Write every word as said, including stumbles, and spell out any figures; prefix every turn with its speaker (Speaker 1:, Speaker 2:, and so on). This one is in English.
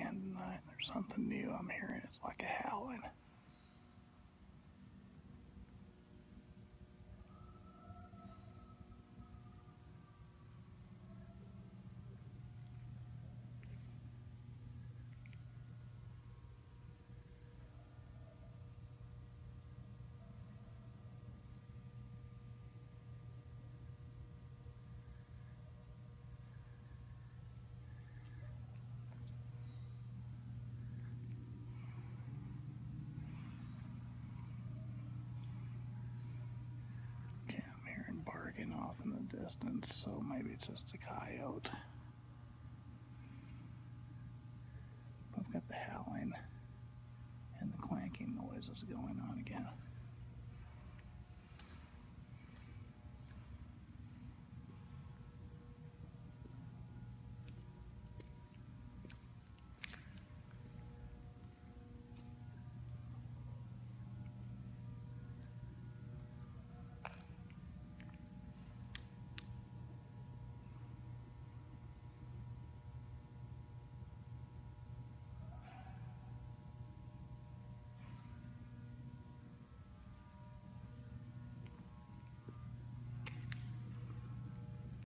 Speaker 1: again tonight. There's something new I'm hearing. It's like a howling. Okay, I'm hearing barking off in the distance, so maybe it's just a coyote. I've got the howling and the clanking noises going on again.